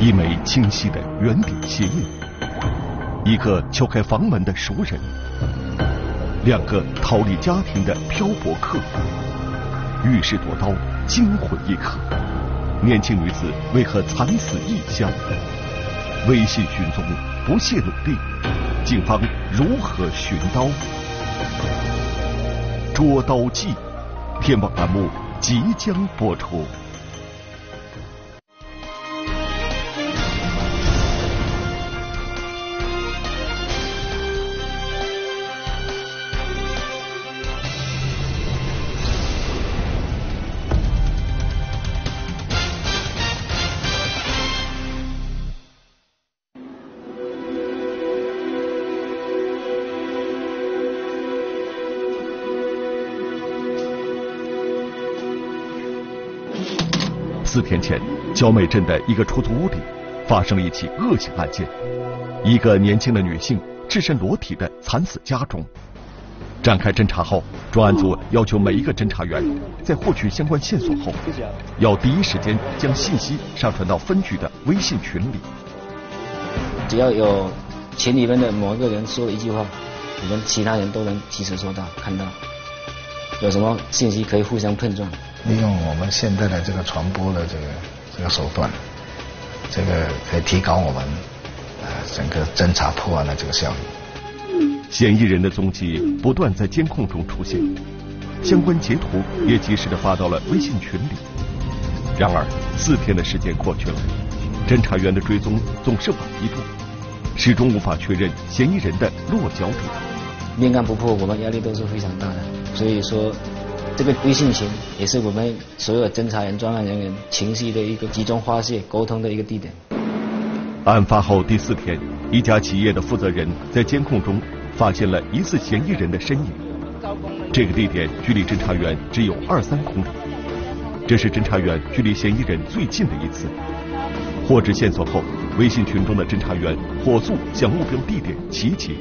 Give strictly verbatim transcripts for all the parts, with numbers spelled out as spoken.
一枚清晰的圆点鞋印，一个敲开房门的熟人，两个逃离家庭的漂泊客。遇事夺刀，惊魂一刻，年轻女子为何惨死异乡？微信寻踪，不懈努力，警方如何寻刀？捉刀记，天网栏目即将播出。四天前，焦美镇的一个出租屋里发生了一起恶性案件，一个年轻的女性赤身裸体的惨死家中。展开侦查后，专案组要求每一个侦查员在获取相关线索后，要第一时间将信息上传到分局的微信群里。 只要有群里面的某一个人说了一句话，我们其他人都能及时收到看到，有什么信息可以互相碰撞。 利用我们现在的这个传播的这个这个手段，这个可以提高我们呃整个侦查破案的这个效率。 嫌疑人的踪迹不断在监控中出现，相关截图也及时的发到了微信群里。然而四天的时间过去了，侦查员的追踪总是晚一步，始终无法确认嫌疑人的落脚点。 命案不破，我们压力都是非常大的，所以说这个微信群也是我们所有侦查员、专案人员情绪的一个集中发泄、沟通的一个地点。 案发后第四天，一家企业的负责人在监控中发现了疑似嫌疑人的身影。这个地点距离侦查员只有二三公里，这是侦查员距离嫌疑人最近的一次。获知线索后，微信群中的侦查员火速向目标地点集结。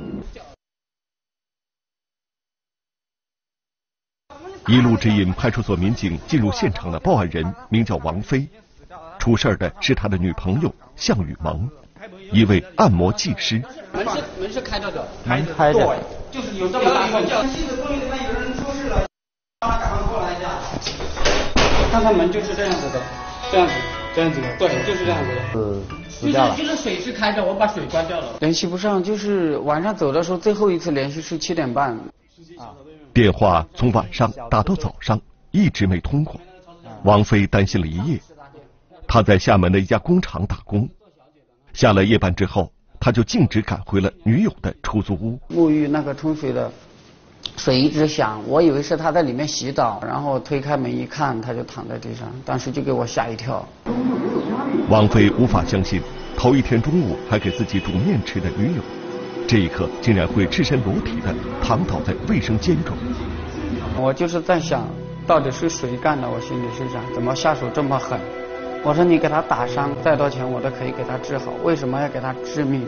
一路指引派出所民警进入现场的报案人名叫王飞，出事的是他的女朋友向雨萌，一位按摩技师。 门是门是开着的， 门开着， 对，就是有这么大风。这个公寓里面有人出事了，让他赶快过来一下。刚才门就是这样子的，这样子，这样子的，对，就是这样子的。 嗯，死掉了。 就是就是水是开着，我把水关掉了。 联系不上，就是晚上走的时候，最后一次联系是七点半。啊。 电话从晚上打到早上，一直没通过。王飞担心了一夜。他在厦门的一家工厂打工，下了夜班之后，他就径直赶回了女友的出租屋。 沐浴那个冲水的水一直响，我以为是他在里面洗澡，然后推开门一看，他就躺在地上，当时就给我吓一跳。 王飞无法相信，头一天中午还给自己煮面吃的女友，这一刻竟然会赤身裸体的躺倒在卫生间中。 我就是在想，到底是谁干的？我心里是想，怎么下手这么狠？我说你给他打伤，再多钱我都可以给他治好，为什么要给他致命？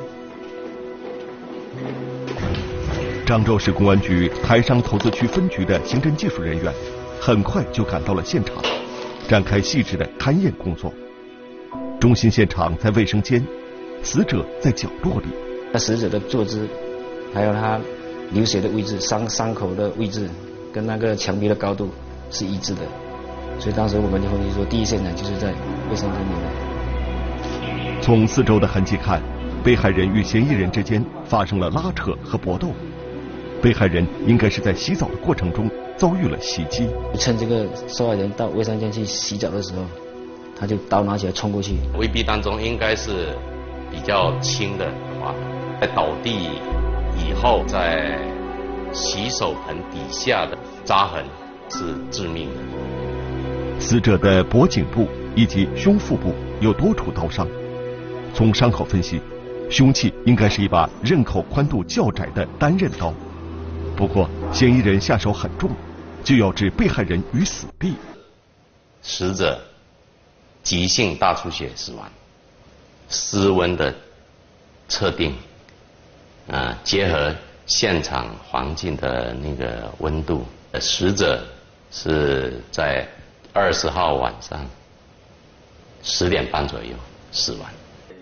漳州市公安局台商投资区分局的刑侦技术人员很快就赶到了现场，展开细致的勘验工作。中心现场在卫生间，死者在角落里。 那死者的坐姿，还有他流血的位置、伤伤口的位置，跟那个墙壁的高度是一致的。所以当时我们就分析说，第一现场就是在卫生间里面。 从四周的痕迹看，被害人与嫌疑人之间发生了拉扯和搏斗。被害人应该是在洗澡的过程中遭遇了袭击。 趁这个受害人到卫生间去洗澡的时候，他就刀拿起来冲过去。 未必当中应该是比较轻的划痕，在倒地以后，在洗手盆底下的扎痕是致命的。 死者的脖颈部以及胸腹部有多处刀伤，从伤口分析，凶器应该是一把刃口宽度较窄的单刃刀。不过嫌疑人下手很重，就要置被害人于死地。 死者急性大出血死亡，失温的测定，啊，结合现场环境的那个温度，死者是在二十号晚上十点半左右死亡。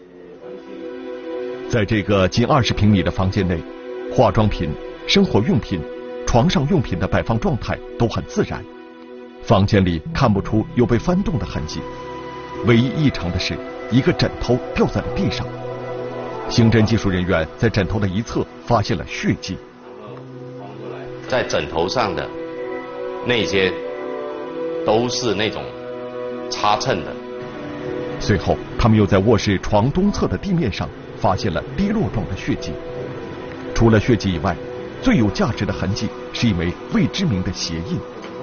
在这个近二十平米的房间内，化妆品、生活用品、床上用品的摆放状态都很自然，房间里看不出有被翻动的痕迹。唯一异常的是，一个枕头掉在了地上。刑侦技术人员在枕头的一侧发现了血迹， 在枕头上的那些都是那种擦蹭的。 随后，他们又在卧室床东侧的地面上发现了滴落状的血迹。除了血迹以外，最有价值的痕迹是一枚未知名的鞋印，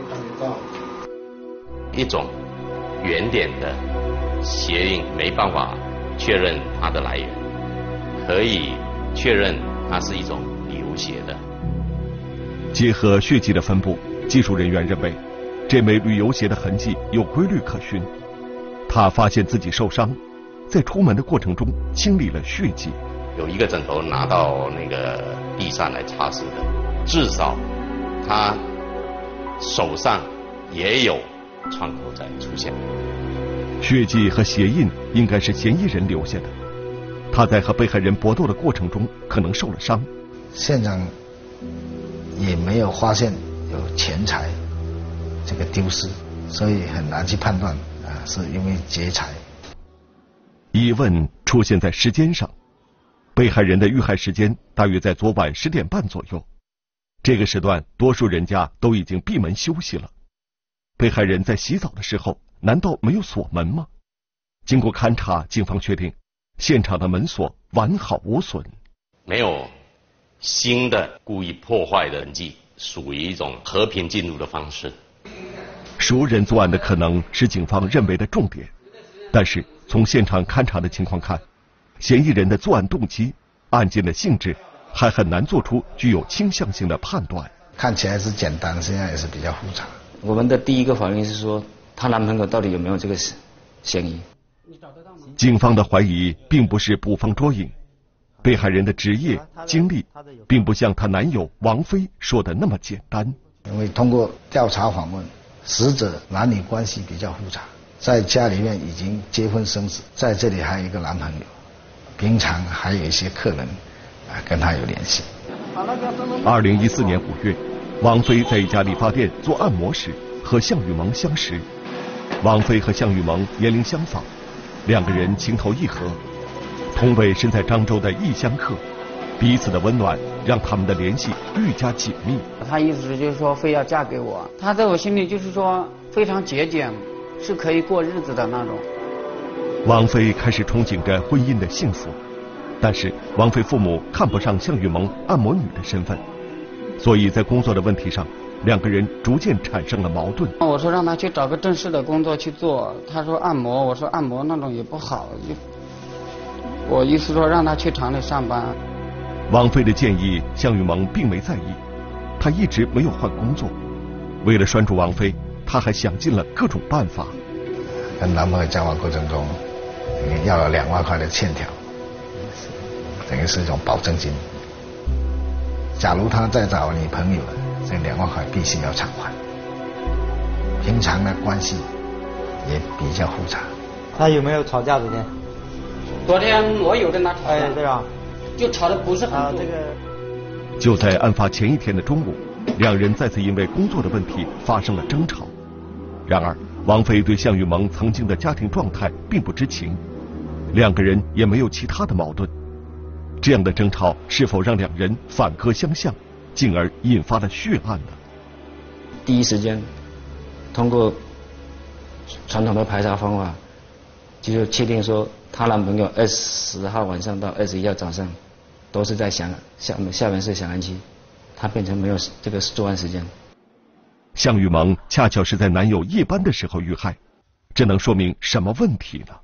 一种圆点的鞋印，没办法确认它的来源，可以确认它是一种流血的。 结合血迹的分布，技术人员认为这枚旅游鞋的痕迹有规律可循。他发现自己受伤，在出门的过程中清理了血迹。 有一个枕头拿到那个地上来擦拭的，至少他手上也有创口在出现。 血迹和鞋印应该是嫌疑人留下的，他在和被害人搏斗的过程中可能受了伤。 现场也没有发现有钱财这个丢失，所以很难去判断啊是因为劫财。 疑问出现在时间上，被害人的遇害时间大约在昨晚十点半左右，这个时段多数人家都已经闭门休息了。被害人在洗澡的时候难道没有锁门吗？经过勘查，警方确定现场的门锁完好无损， 没有新的故意破坏的痕迹，属于一种和平进入的方式。 熟人作案的可能是警方认为的重点，但是从现场勘查的情况看，嫌疑人的作案动机、案件的性质还很难做出具有倾向性的判断。 看起来是简单，实际上也是比较复杂。 我们的第一个反应是说，她男朋友到底有没有这个嫌疑？ 警方的怀疑并不是捕风捉影，被害人的职业经历并不像她男友王飞说的那么简单。 因为通过调查访问，死者男女关系比较复杂，在家里面已经结婚生子，在这里还有一个男朋友，平常还有一些客人啊跟他有联系。 二零一四年五月，王飞在一家理发店做按摩时和向雨萌相识。王飞和向雨萌年龄相仿，两个人情投意合，同为身在漳州的异乡客，彼此的温暖让他们的联系愈加紧密。 他意思就是说非要嫁给我，他在我心里就是说非常节俭，是可以过日子的那种。 王飞开始憧憬着婚姻的幸福，但是王飞父母看不上向雨萌按摩女的身份，所以在工作的问题上，两个人逐渐产生了矛盾。 我说让他去找个正式的工作去做，他说按摩，我说按摩那种也不好，我意思说让他去厂里上班。 王飞的建议向雨萌并没在意，他一直没有换工作。为了拴住王飞，他还想尽了各种办法。 跟男朋友交往过程中要了两万块的欠条，等于是一种保证金。假如他再找女朋友了，这两万块必须要偿还。平常的关系也比较复杂。 他有没有吵架昨天？ 昨天我有跟他吵架， 哎，对吧？ 就吵得不是很啊， 多。 这个就在案发前一天的中午，两人再次因为工作的问题发生了争吵。然而，王飞对向雨萌曾经的家庭状态并不知情，两个人也没有其他的矛盾。这样的争吵是否让两人反戈相向，进而引发了血案呢？ 第一时间通过传统的排查方法，就确定说她男朋友二十号晚上到二十一号早上都是在厦厦厦门市翔安区，她变成没有这个作案时间。 向雨萌恰巧是在男友夜班的时候遇害，这能说明什么问题呢？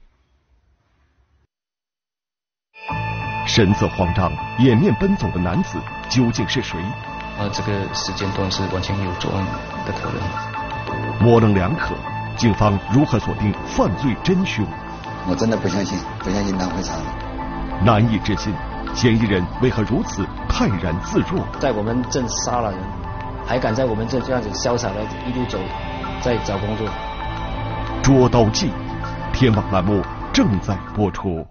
神色慌张、掩面奔走的男子究竟是谁？ 呃，这个时间段是完全有作案的可能。 模棱两可，警方如何锁定犯罪真凶？ 我真的不相信，不相信他会杀人。 难以置信，嫌疑人为何如此泰然自若？ 在我们镇杀了人，还敢在我们镇这样子潇洒的一路走，在找工作。 捉刀记，天网栏目正在播出。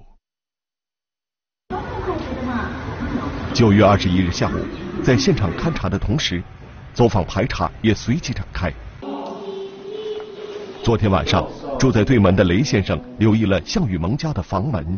九月二十一日下午，在现场勘查的同时，走访排查也随即展开。昨天晚上，住在对门的雷先生留意了向雨萌家的房门。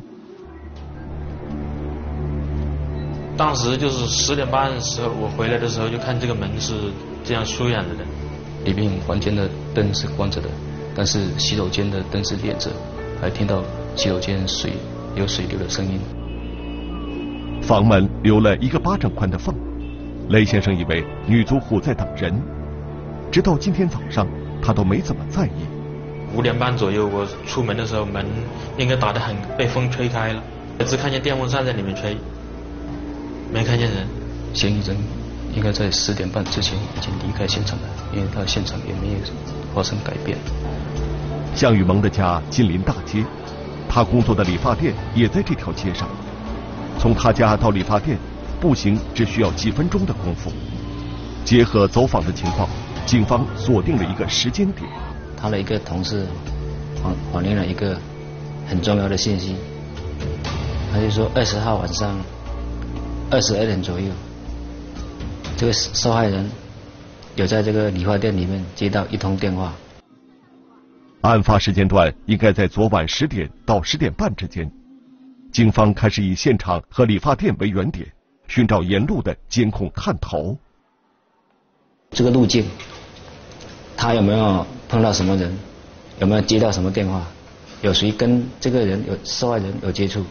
当时就是十点半的时候，我回来的时候就看这个门是这样疏远着的， 里面房间的灯是关着的，但是洗手间的灯是亮着，还听到洗手间水有水流的声音。 房门留了一个巴掌宽的缝，雷先生以为女租户在等人，直到今天早上，他都没怎么在意。 五点半左右，我出门的时候，门应该打得很，被风吹开了，只看见电风扇在里面吹，没看见人。 嫌疑人应该在十点半之前已经离开现场了，因为他现场也没有发生改变。 向雨萌的家近邻大街，他工作的理发店也在这条街上。从他家到理发店，步行只需要几分钟的功夫。结合走访的情况，警方锁定了一个时间点。 他的一个同事反反映了一个很重要的信息，他就说二十号晚上二十二点左右，这个受害人有在这个理发店里面接到一通电话。 案发时间段应该在昨晚十点到十点半之间。警方开始以现场和理发店为原点，寻找沿路的监控探头。 这个路径，他有没有碰到什么人？有没有接到什么电话？有谁跟这个人有受害人有接触？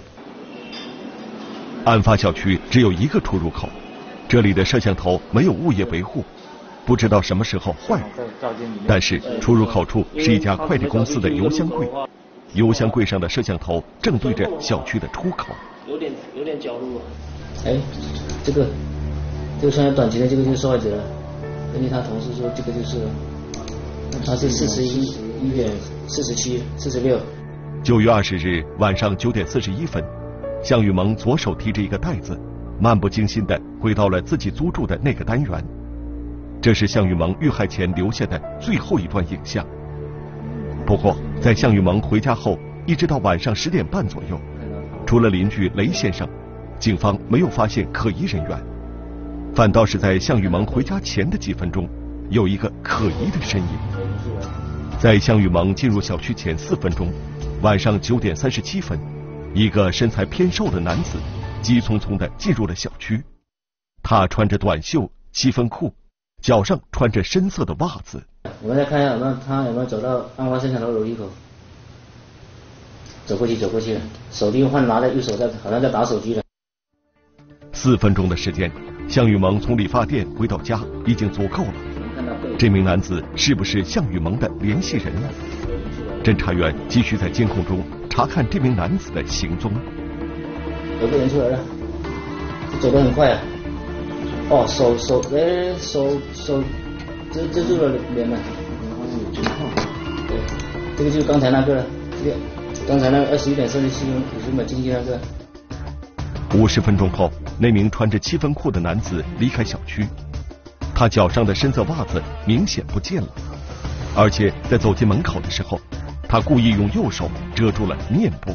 案发小区只有一个出入口，这里的摄像头没有物业维护，不知道什么时候坏了。但是出入口处是一家快递公司的邮箱柜。邮箱柜上的摄像头正对着小区的出口， 有点有点角落。哎，这个这个穿着短裙的这个就是受害者了。根据他同事说，这个就是了。他是四十一一点四十七四十六。 九月二十日晚上九点四十一分，向雨萌左手提着一个袋子，漫不经心地回到了自己租住的那个单元。这是向雨萌遇害前留下的最后一段影像。不过，在向雨萌回家后，一直到晚上十点半左右，除了邻居雷先生，警方没有发现可疑人员，反倒是在向雨萌回家前的几分钟，有一个可疑的身影。在向雨萌进入小区前四分钟，晚上九点三十七分，一个身材偏瘦的男子急匆匆地进入了小区。他穿着短袖、七分裤，脚上穿着深色的袜子。 我们再看一下有没有他有没有走到案发现场的楼梯口，走过去走过去了，手机换拿在右手在好像在打手机了。 四分钟的时间，向雨萌从理发店回到家已经足够了。这名男子是不是向雨萌的联系人呢？侦查员继续在监控中查看这名男子的行踪。 有个人出来了，走得很快啊！哦，手手哎手手。遮遮住了脸了，对，这个就是刚才那个了，这个刚才那个二十一点三十七分五十秒进去那个。 五十分钟后，那名穿着七分裤的男子离开小区，他脚上的深色袜子明显不见了，而且在走进门口的时候，他故意用右手遮住了面部。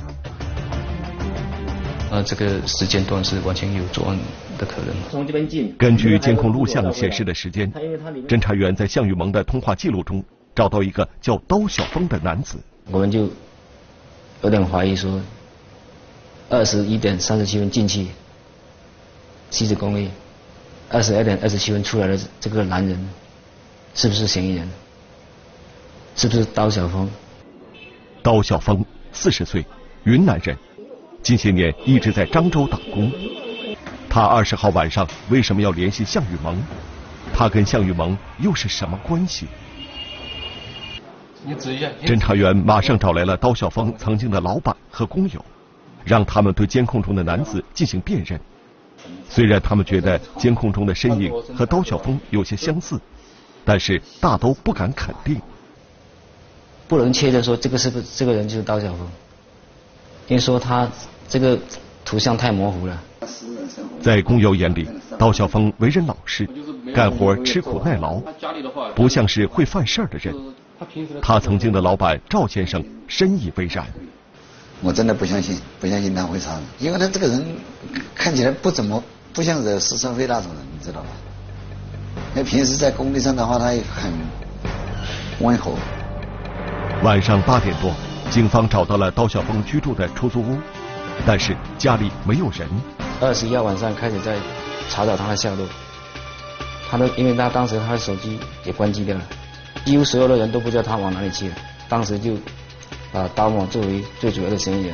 呃，这个时间段是完全有作案的可能。从这边进。 根据监控录像显示的时间，侦查员在向雨萌的通话记录中找到一个叫刀小峰的男子。 我们就有点怀疑说，二十一点三十七分进去西子公寓，二十二点二十七分出来的这个男人，是不是嫌疑人？是不是刀小峰？ 刀小峰，四十岁，云南人。近些年一直在漳州打工。他二十号晚上为什么要联系向雨萌？他跟向雨萌又是什么关系？侦查员马上找来了刀小峰曾经的老板和工友，让他们对监控中的男子进行辨认。虽然他们觉得监控中的身影和刀小峰有些相似，但是大都不敢肯定。 不能确认说这个是不是这个人就是刀小峰，因为说他这个图像太模糊了。 在工友眼里，刀小峰为人老实，干活吃苦耐劳，不像是会犯事儿的人。他曾经的老板赵先生深以为然。 我真的不相信，不相信他会杀人，因为他这个人看起来不怎么不像惹是生非那种人，你知道吧？那平时在工地上的话，他也很温和。 晚上八点多，警方找到了刀小峰居住的出租屋，但是家里没有人。 二十一号晚上开始在查找他的下落，他的因为他当时他的手机也关机掉了，几乎所有的人都不知道他往哪里去了，当时就把刀某作为最主要的嫌疑人。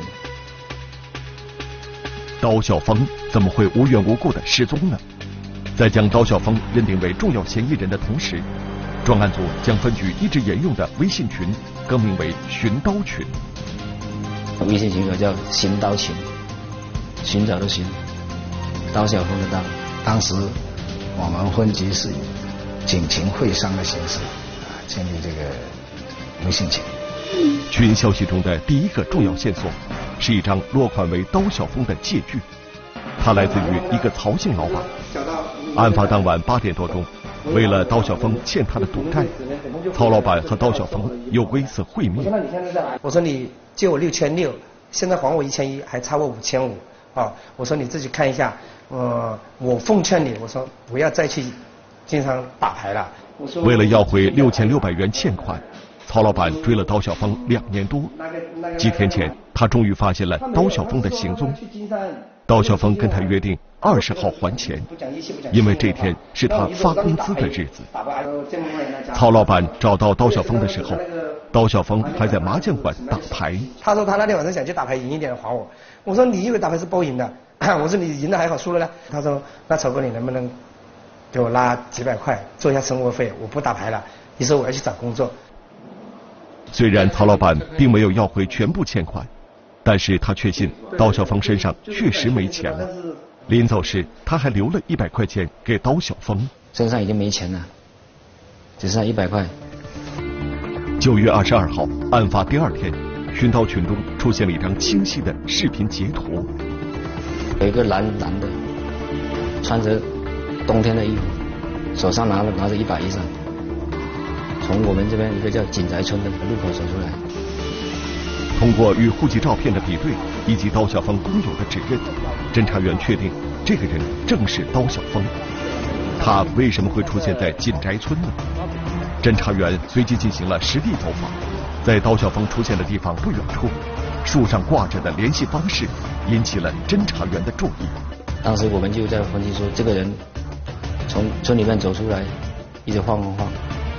刀小峰怎么会无缘无故的失踪呢？在将刀小峰认定为重要嫌疑人的同时，专案组将分局一直沿用的微信群更名为寻刀群。 微信群叫寻刀群，寻找的寻，刀小峰的刀。 当时我们分局是以警情会商的形式啊建立这个微信群。 群消息中的第一个重要线索是一张落款为刀小峰的借据，它来自于一个曹姓老板。案发当晚八点多钟，为了刀小峰欠他的赌债，曹老板和刀小峰有过一次会面。 我说你借我六千六，现在还我一千一，还差我五千五啊！我说你自己看一下，呃，我奉劝你，我说不要再去经常打牌了。 为了要回六千六百元欠款，曹老板追了刀小峰两年多。几天前，他终于发现了刀小峰的行踪。刀小峰跟他约定二十号还钱，因为这天是他发工资的日子。曹老板找到刀小峰的时候，刀小峰还在麻将馆打牌。 他说他那天晚上想去打牌赢一点还我，我说你以为打牌是包赢的？我说你赢的还好，输了呢？他说那曹哥你能不能给我拉几百块做一下生活费？我不打牌了，你说我要去找工作。 虽然曹老板并没有要回全部欠款，但是他确信刀小峰身上确实没钱了。临走时，他还留了一百块钱给刀小峰。 身上已经没钱了，只剩下一百块。 九月二十二号，案发第二天，寻刀群中出现了一张清晰的视频截图。 有一个男男的，穿着冬天的衣服，手上拿了拿着一把雨伞，从我们这边一个叫锦宅村的路口走出来。 通过与户籍照片的比对以及刀小峰工友的指认，侦查员确定这个人正是刀小峰。他为什么会出现在锦宅村呢？侦查员随即进行了实地走访，在刀小峰出现的地方不远处，树上挂着的联系方式引起了侦查员的注意。 当时我们就在分析说，这个人从村里面走出来，一直晃晃晃，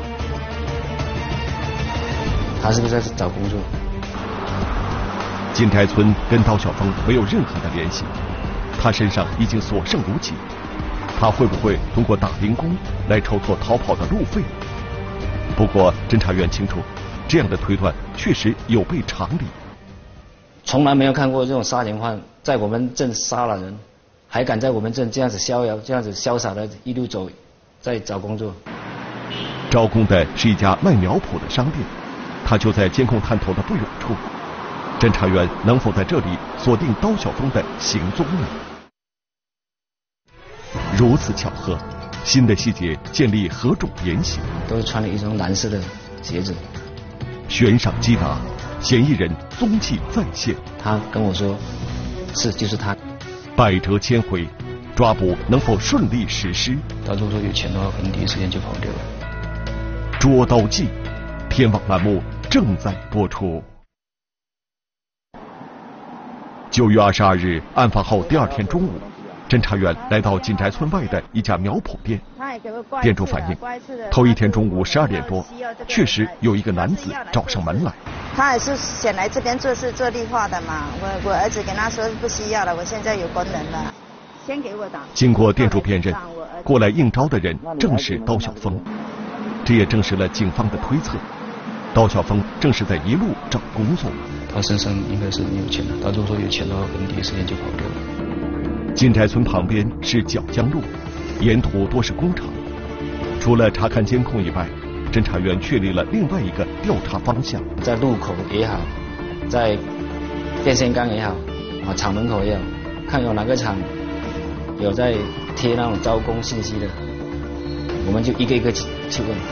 他是不是在找工作？ 锦宅村跟刀小峰没有任何的联系，他身上已经所剩无几，他会不会通过打零工来筹措逃跑的路费？不过侦查员清楚，这样的推断确实有悖常理。 从来没有看过这种杀人犯在我们镇杀了人，还敢在我们镇这样子逍遥、这样子潇洒的一路走，在找工作。 招工的是一家卖苗圃的商店，他就在监控探头的不远处。侦查员能否在这里锁定刀小峰的行踪呢？如此巧合，新的细节建立何种联系？ 都是穿了一双蓝色的鞋子。 悬赏击打，嫌疑人踪迹再现。 他跟我说，是就是他。 百折千回，抓捕能否顺利实施？ 他如果有钱的话，可能第一时间就跑掉了。 捉刀记，天网栏目正在播出。九月二十二日，案发后第二天中午，侦查员来到锦宅村外的一家苗圃店。店主反映，头一天中午十二点多，确实有一个男子找上门来。 他也是想来这边做事做绿化的嘛，我我儿子跟他说不需要了，我现在有工人了，先给我打。 经过店主辨认，过来应招的人正是刀小峰，这也证实了警方的推测。刀小峰正是在一路找工作。 他身上应该是有钱的，他如果说有钱的话，可能第一时间就跑掉了。 锦宅村旁边是角江路，沿途多是工厂。除了查看监控以外，侦查员确立了另外一个调查方向。 在路口也好，在电线杆也好，啊厂门口也好，看有哪个厂有在贴那种招工信息的，我们就一个一个去去问。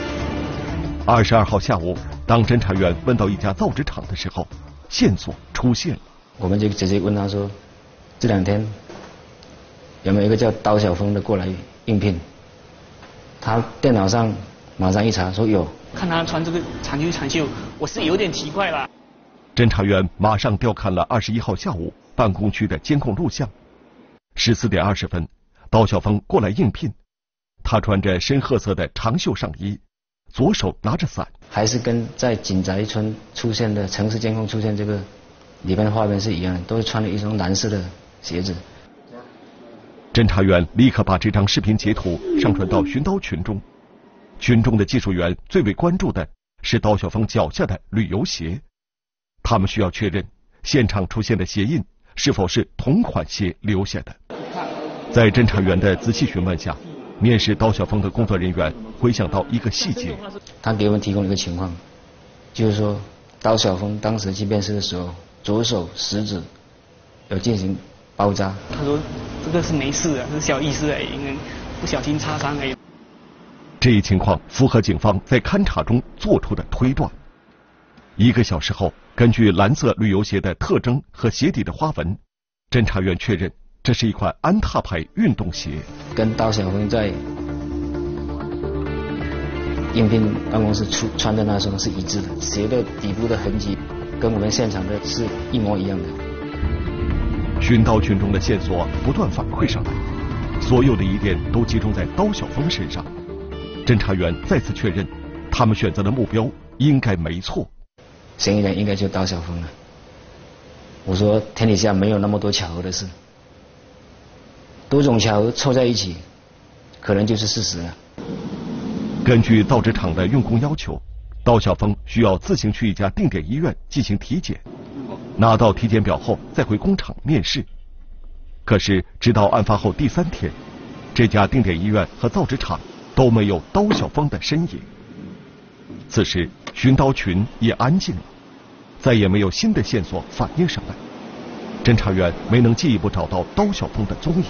二十二号下午，当侦查员问到一家造纸厂的时候，线索出现了。 我们就直接问他说，这两天有没有一个叫刀小峰的过来应聘？他电脑上马上一查说有。 看他穿这个长袖长袖，我是有点奇怪了。 侦查员马上调看了二十一号下午办公区的监控录像。十四点二十分，刀小峰过来应聘，他穿着深褐色的长袖上衣，左手拿着伞， 还是跟在锦宅村出现的城市监控出现这个里边的画面是一样的，都是穿了一双蓝色的鞋子。 侦查员立刻把这张视频截图上传到寻刀群中。群中的技术员最为关注的是刀小峰脚下的旅游鞋，他们需要确认现场出现的鞋印是否是同款鞋留下的。在侦查员的仔细询问下，面试刀小峰的工作人员回想到一个细节， 他给我们提供了一个情况，就是说刀小峰当时去面试的时候，左手食指有进行包扎。 他说这个是没事的，是小意思而已，因为不小心擦伤而已。 这一情况符合警方在勘查中做出的推断。一个小时后，根据蓝色旅游鞋的特征和鞋底的花纹，侦查员确认这是一款安踏牌运动鞋， 跟刀小峰在应聘办公室出穿的那双是一致的，鞋的底部的痕迹跟我们现场的是一模一样的。 寻刀群中的线索不断反馈上来，所有的疑点都集中在刀小峰身上。侦查员再次确认，他们选择的目标应该没错， 嫌疑人应该就刀小峰了。我说天底下没有那么多巧合的事，多种巧合凑在一起，可能就是事实了。 根据造纸厂的用工要求，刀小峰需要自行去一家定点医院进行体检，拿到体检表后再回工厂面试。可是直到案发后第三天，这家定点医院和造纸厂都没有刀小峰的身影。此时寻刀群也安静了，再也没有新的线索反映上来，侦查员没能进一步找到刀小峰的踪影。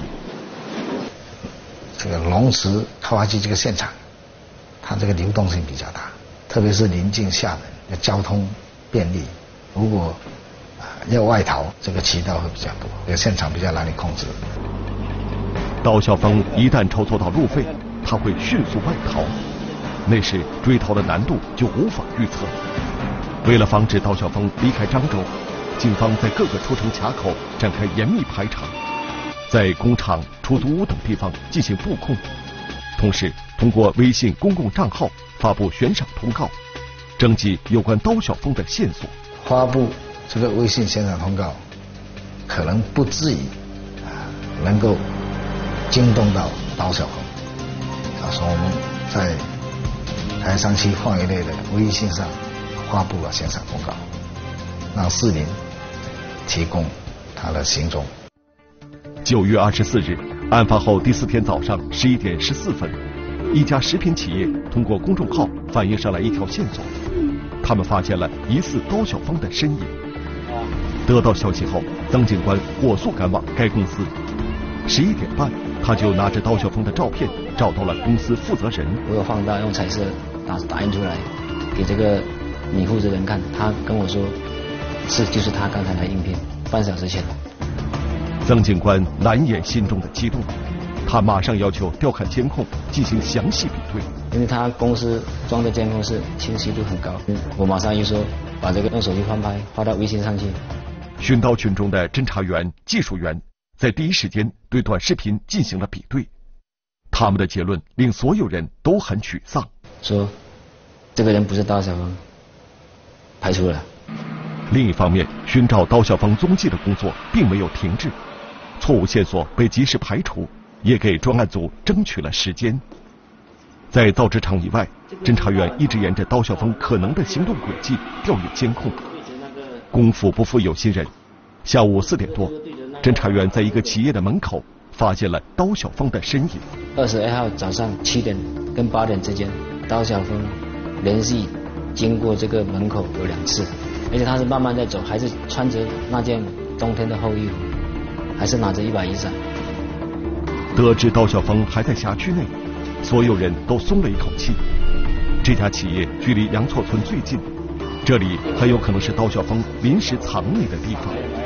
这个龙石开发区这个现场，它这个流动性比较大，特别是临近厦门，交通便利，如果、呃、要外逃，这个渠道会比较多，这个现场比较难以控制。 刀小峰一旦筹措到路费，他会迅速外逃，那时追逃的难度就无法预测。为了防止刀小峰离开漳州，警方在各个出城卡口展开严密排查，在工厂、出租屋等地方进行布控，同时通过微信公共账号发布悬赏通告，征集有关刀小峰的线索。 发布这个微信悬赏通告，可能不至于啊能够惊动到刀小峰。啊，说我们在台山区范围内的微信上发布了悬赏通告，让市民提供他的行踪。 九月二十四日，案发后第四天早上十一点十四分，一家食品企业通过公众号反映上来一条线索，他们发现了疑似刀小峰的身影。得到消息后，曾警官火速赶往该公司。十一点半，他就拿着刀小峰的照片找到了公司负责人。 我有放大用彩色打打印出来给这个女负责人看，他跟我说是就是他刚才来应聘，半小时前。 曾警官难掩心中的激动，他马上要求调看监控进行详细比对， 因为他公司装的监控是清晰度很高。我马上一说把这个用手机翻拍发到微信上去。 寻刀群中的侦查员、技术员在第一时间对短视频进行了比对，他们的结论令所有人都很沮丧， 说这个人不是刀小峰，排除了。 另一方面，寻找刀小峰踪迹的工作并没有停滞，错误线索被及时排除，也给专案组争取了时间。在造纸厂以外，侦查员一直沿着刀小峰可能的行动轨迹调阅监控。功夫不负有心人，下午四点多，侦查员在一个企业的门口发现了刀小峰的身影。 二十二号早上七点跟八点之间，刀小峰连续经过这个门口有两次，而且他是慢慢在走，还是穿着那件冬天的厚衣服，还是拿着一把雨伞。 得知刀小峰还在辖区内，所有人都松了一口气。这家企业距离杨厝村最近，这里很有可能是刀小峰临时藏匿的地方。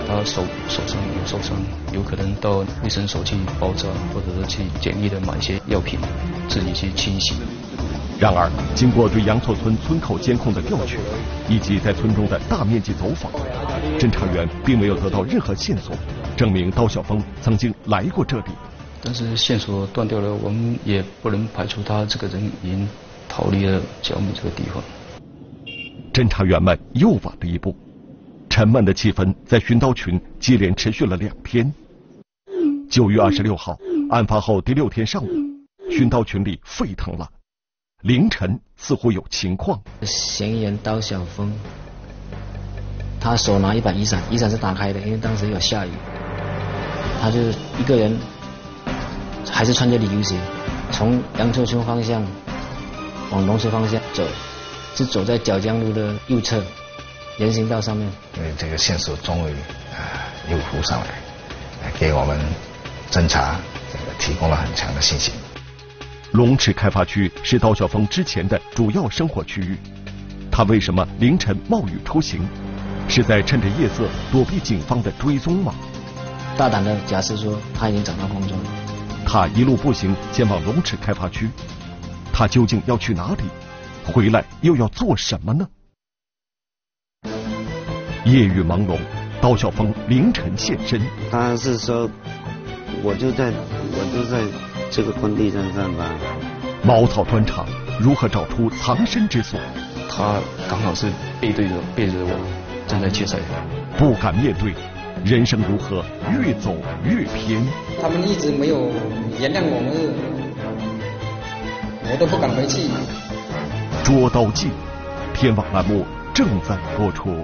他手手上有受伤，有可能到卫生所去包扎，或者是去简易的买一些药品，自己去清洗。 然而，经过对杨厝村村口监控的调取，以及在村中的大面积走访，侦查员并没有得到任何线索，证明刀小峰曾经来过这里。 但是线索断掉了，我们也不能排除他这个人已经逃离了角木这个地方。 侦查员们又晚了一步，沉闷的气氛在寻刀群接连持续了两天。九月二十六号，案发后第六天上午，寻刀群里沸腾了。凌晨似乎有情况。 嫌疑人刀小峰，他手拿一把雨伞，雨伞是打开的，因为当时有下雨。他就一个人，还是穿着旅游鞋，从杨厝村方向往龙池方向走，是走在角江路的右侧人行道上面。 因为这个线索终于啊又浮上来，给我们侦查这个提供了很强的信心。 龙池开发区是刀小峰之前的主要生活区域，他为什么凌晨冒雨出行？是在趁着夜色躲避警方的追踪吗？ 大胆的假设说他已经找到工作了。 他一路步行前往龙池开发区，他究竟要去哪里？回来又要做什么呢？夜雨朦胧，刀小峰凌晨现身。 他是说，我就在我就在这个工地上上班。 茅草砖厂如何找出藏身之所？ 他刚好是背对着背着我，正在切菜。 不敢面对，人生如何越走越偏？ 他们一直没有原谅我们，我都不敢回去。 捉刀记，天网栏目正在播出。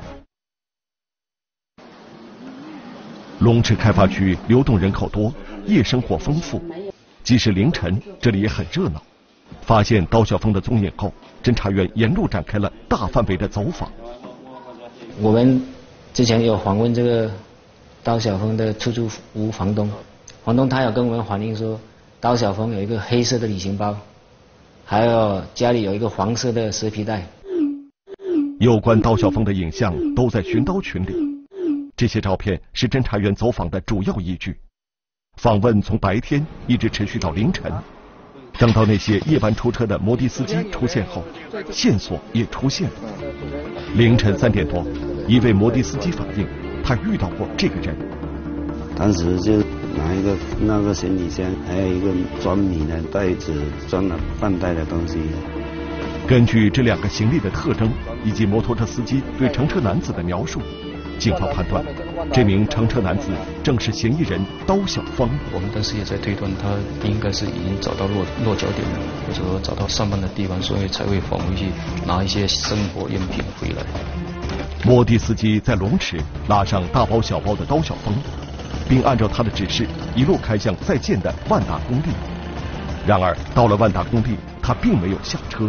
龙池开发区流动人口多，夜生活丰富，即使凌晨，这里也很热闹。发现刀小峰的踪影后，侦查员沿路展开了大范围的走访。 我们之前有访问这个刀小峰的出租屋房东，房东他有跟我们反映说，刀小峰有一个黑色的旅行包，还有家里有一个黄色的蛇皮袋。 有关刀小峰的影像都在寻刀群里，这些照片是侦查员走访的主要依据。访问从白天一直持续到凌晨，等到那些夜班出车的摩的司机出现后，线索也出现了。凌晨三点多，一位摩的司机反映，他遇到过这个人。 当时就拿一个那个行李箱，还有一个装米的袋子，装了半袋的东西。 根据这两个行李的特征以及摩托车司机对乘车男子的描述，警方判断这名乘车男子正是嫌疑人刀小峰。 我们当时也在推断，他应该是已经找到落落脚点了，或者说找到上班的地方，所以才会返回去拿一些生活用品回来。 摩的司机在龙池拉上大包小包的刀小峰，并按照他的指示一路开向在建的万达工地。然而到了万达工地，他并没有下车。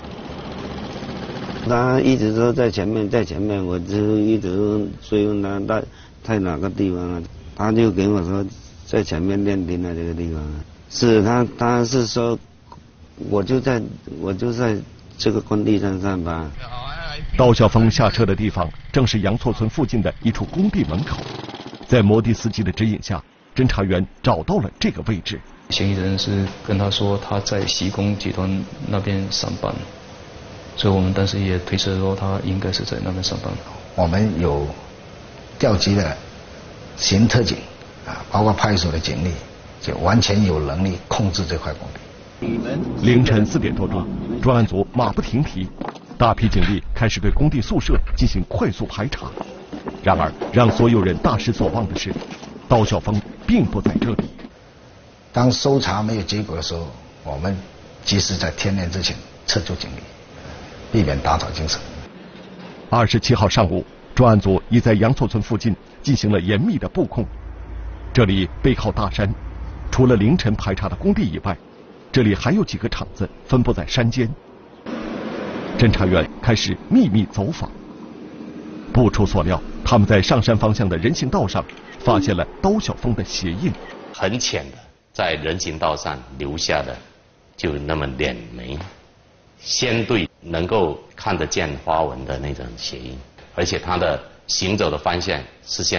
他一直都在前面，在前面，我就一直追问他在在哪个地方啊？他就给我说在前面练兵的这个地方。是他，他是说我就在我就在这个工地上上班。 刀小峰下车的地方正是杨厝村附近的一处工地门口，在摩的司机的指引下，侦查员找到了这个位置。 嫌疑人是跟他说他在习工集团那边上班。所以我们当时也推测说他应该是在那边上班。 我们有调集了刑特警啊，包括派出所的警力，就完全有能力控制这块工地。 凌晨四点多钟，专案组马不停蹄，大批警力开始对工地宿舍进行快速排查。然而，让所有人大失所望的是，刀小峰并不在这里。 当搜查没有结果的时候，我们及时在天亮之前撤出警力，避免打草惊蛇。 二十七号上午，专案组已在杨厝村附近进行了严密的布控。这里背靠大山，除了凌晨排查的工地以外，这里还有几个厂子分布在山间。侦查员开始秘密走访。不出所料，他们在上山方向的人行道上发现了刀小峰的鞋印， 很浅的，在人行道上留下的就那么两枚。相对能够看得见花纹的那种鞋印，而且他的行走的方向是向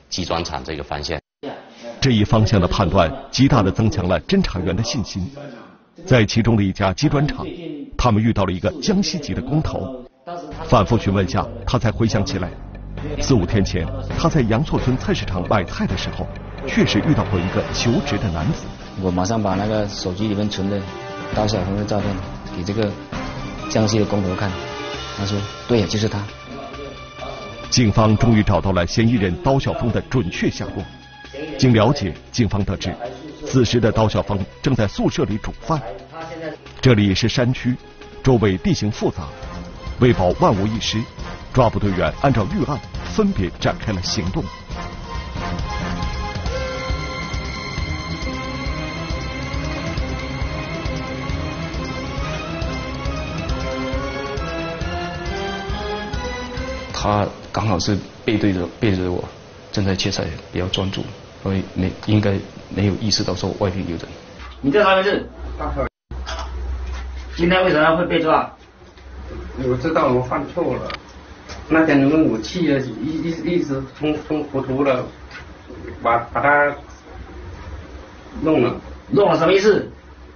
机装厂这个方向。 这一方向的判断极大地增强了侦查员的信心。在其中的一家机砖厂，他们遇到了一个江西籍的工头。反复询问下，他才回想起来，四五天前他在杨厝村菜市场买菜的时候，确实遇到过一个求职的男子。 我马上把那个手机里面存的刀小峰的照片给这个江西的工头看，他说对，就是他。 警方终于找到了嫌疑人刀小峰的准确下落。经了解，警方得知，此时的刀小峰正在宿舍里煮饭。这里是山区，周围地形复杂，为保万无一失，抓捕队员按照预案分别展开了行动。 他刚好是背对着背着我，正在切菜，比较专注，所以没应该没有意识到说外面有人。 你叫啥名字？大口。今天为什么会被抓？ 我知道我犯错了，那天我气了，一一一时冲冲糊涂了，把把他弄了。 弄了什么意思？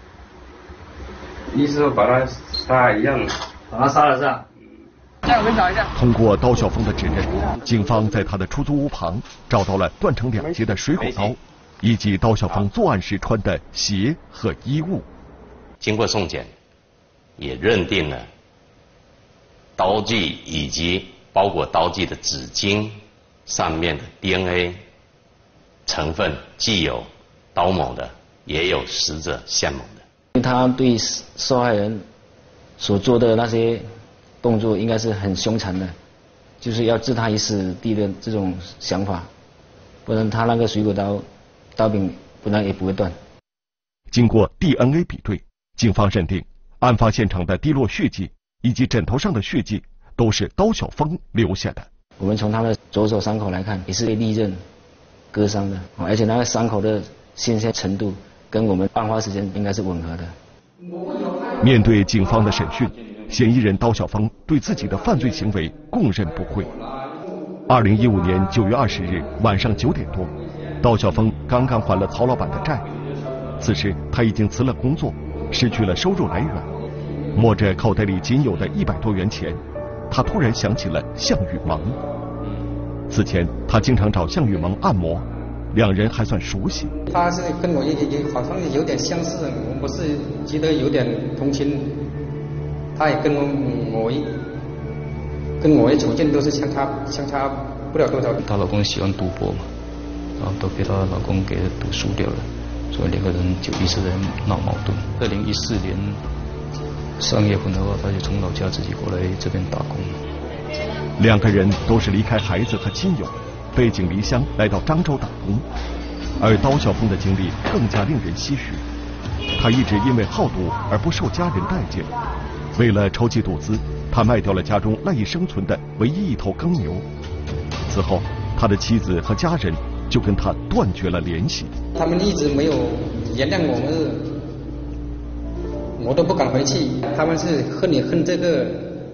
意思把他杀一样。 把他杀了是吧？让我们找一下。 通过刀小峰的指认，警方在他的出租屋旁找到了断成两截的水果刀，以及刀小峰作案时穿的鞋和衣物。 经过送检，也认定了刀具以及包裹刀具的纸巾上面的 D N A 成分既有刀某的，也有死者向某的。 他对受害人所做的那些动作应该是很凶残的，就是要置他于死地的这种想法，不然他那个水果刀刀柄不然也不会断。 经过 D N A 比对，警方认定案发现场的滴落血迹以及枕头上的血迹都是刀小峰留下的。 我们从他的左手伤口来看，也是被利刃割伤的，而且那个伤口的鲜血程度跟我们案发时间应该是吻合的。 面对警方的审讯，嫌疑人刀小峰对自己的犯罪行为供认不讳。二零一五年九月二十日晚上九点多，刀小峰刚刚还了曹老板的债，此时他已经辞了工作，失去了收入来源，摸着口袋里仅有的一百多元钱，他突然想起了向雨萌。此前他经常找向雨萌按摩，两人还算熟悉。 他是跟我也也好像有点相似，我是觉得有点同情。他也跟我我一跟我的处境都是相差相差不了多少。 她老公喜欢赌博嘛，然后都被她老公给赌输掉了，所以两个人就一直在闹矛盾。二零一四年三月份的话，他就从老家自己过来这边打工。 两个人都是离开孩子和亲友，背井离乡来到漳州打工。而刀小峰的经历更加令人唏嘘，他一直因为好赌而不受家人待见。为了筹集赌资，他卖掉了家中赖以生存的唯一一头耕牛。此后，他的妻子和家人就跟他断绝了联系。 他们一直没有原谅我们，我都不敢回去。他们是恨你恨这个，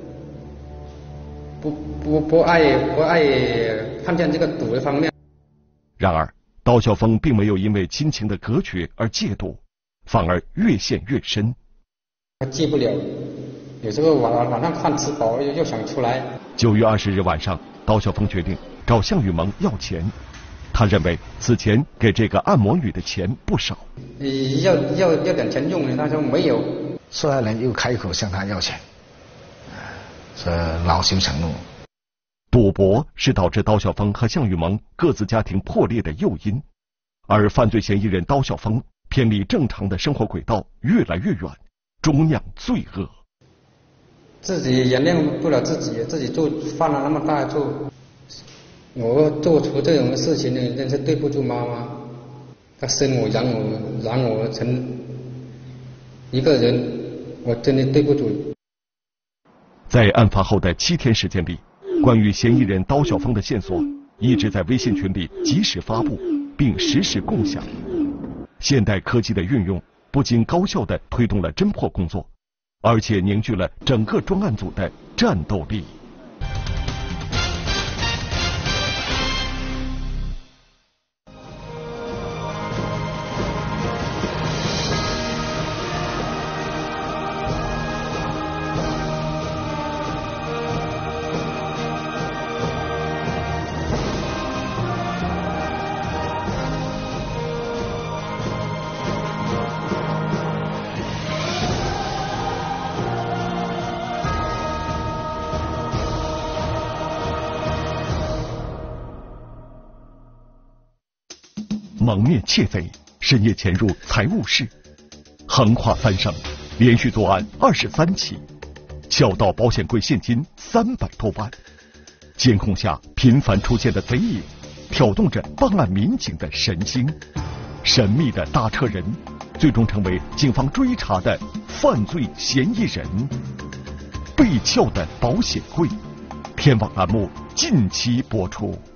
不不不爱不爱看见这个赌的方面。 然而，刀小峰并没有因为亲情的隔绝而戒赌，反而越陷越深。 他戒不了。有时候晚晚上饭吃饱又想出来。 九月二十日晚上，刀小峰决定找向雨萌要钱。他认为此前给这个按摩女的钱不少， 要要要点钱用，他说没有。 受害人又开口向他要钱，是恼羞成怒。 赌博是导致刀小峰和向雨萌各自家庭破裂的诱因，而犯罪嫌疑人刀小峰偏离正常的生活轨道越来越远，终酿罪恶。 自己原谅不了自己，自己做犯了那么大错，我做出这种事情呢，真是对不住妈妈。她生我养我，养我成一个人，我真的对不住。 在案发后的七天时间里，关于嫌疑人刀小峰的线索一直在微信群里及时发布，并实时共享。现代科技的运用不仅高效地推动了侦破工作，而且凝聚了整个专案组的战斗力。 蒙面窃贼深夜潜入财务室，横跨三省，连续作案二十三起，撬盗保险柜现金三百多万。监控下频繁出现的贼影，挑动着办案民警的神经。神秘的大车人，最终成为警方追查的犯罪嫌疑人。被撬的保险柜，天网栏目近期播出。